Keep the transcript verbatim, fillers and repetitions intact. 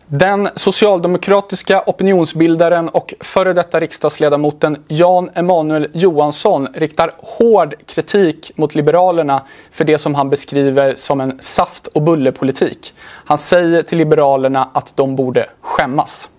Den socialdemokratiska opinionsbildaren och före detta riksdagsledamoten Jan Emanuel Johansson riktar hård kritik mot Liberalerna för det som han beskriver som en saft- och bullepolitik. Han säger till Liberalerna att de borde skämmas.